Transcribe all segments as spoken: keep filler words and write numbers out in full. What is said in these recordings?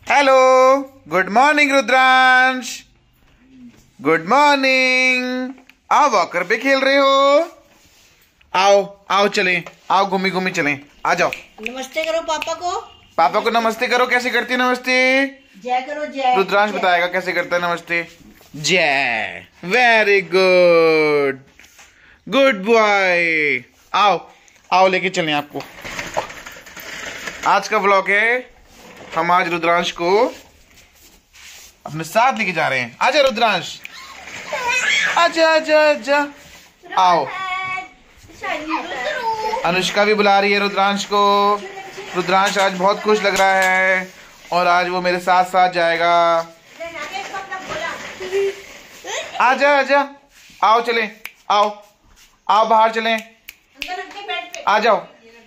Hello, good morning Rudransh. Good morning. आओ, walker पे खेल रहे हो? आओ आओ चलें, आओ घूमी घूमी चलें, आ जाओ। नमस्ते करो पापा को। पापा को नमस्ते करो। कैसे करती है नमस्ते? जय करो जय। रुद्रांश बताएगा कैसे करता है नमस्ते। जय। Very good, good boy. आओ आओ लेके चलें आपको। आज का व्लॉग है, हम आज रुद्रांश को अपने साथ लेके जा रहे हैं। आजा रुद्रांश, आजा आजा आजा। आओ। अनुष्का भी बुला रही है रुद्रांश को। रुद्रांश आज बहुत खुश लग रहा है और आज वो मेरे साथ साथ जाएगा। आजा आजा, आओ चलें, आओ आओ बाहर चलें, आ जाओ।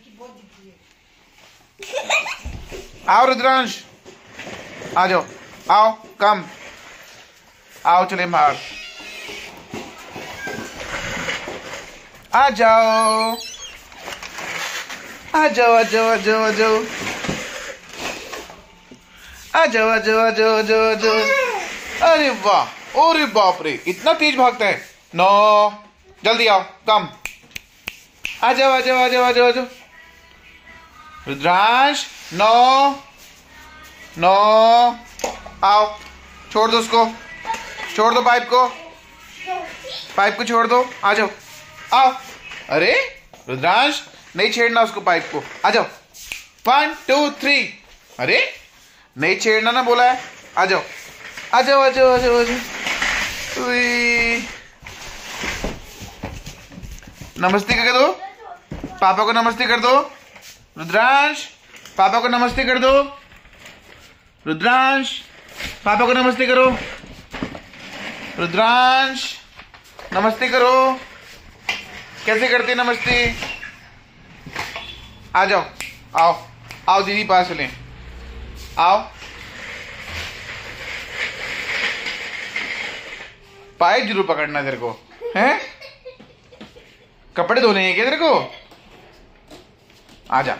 आओ रुद्रांश, आ जाओ, आओ कम, आओ चलें बाहर, आ जाओ आ जाओ आ जाओ आ जाओ आ जाओ आ जाओ आ जाओ आ जाओ आ जाओ आ जाओ। अरे वाह, अरे बाप रे, इतना तेज भागता है। नो, जल्दी आओ, कम, आ जाओ आ जाओ आ जाओ आ जाओ आ जाओ। रुद्रांश, नो नो, आओ, छोड़ दो उसको, छोड़ दो पाइप को, पाइप को छोड़ दो, आ जाओ, आओ। अरे रुद्रांश, नहीं छेड़ना उसको, पाइप को, आ जाओ। One two three. अरे नहीं छेड़ना ना बोला है, आ जाओ आ जाओ आ जाओ आ जाओ आ जाओ। नमस्ते कर दो, पापा को नमस्ते कर दो। रुद्रांश, पापा को नमस्ते कर दो। रुद्रांश, पापा को नमस्ते करो। रुद्रांश, नमस्ते करो। कैसे करते नमस्ते? आ जाओ, आओ आओ दीदी पास चलें, आओ। पाइप जरूर पकड़ना तेरे को, हैं? कपड़े धोने हैं क्या तेरे को? आजा।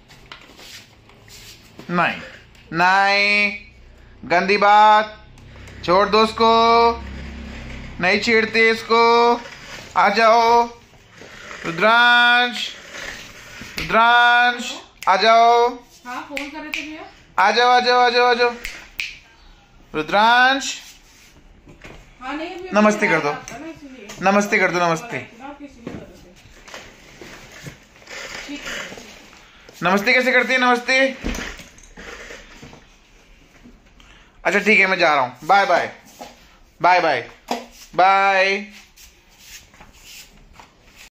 नहीं नहीं, गंदी बात, छोड़ दो उसको, नहीं छेड़ते इसको। आ जाओ रुद्रांश, रुद्रांश आ जाओ। हाँ, फोन कर रहे थे भैया। आ जाओ आ जाओ आ जाओ आ जाओ। रुद्रांश, हाँ, नहीं, नमस्ते कर दो, नमस्ते कर दो, नमस्ते। नमस्ते कैसे करती है नमस्ते? अच्छा ठीक है, मैं जा रहा हूँ। Bye bye bye bye bye.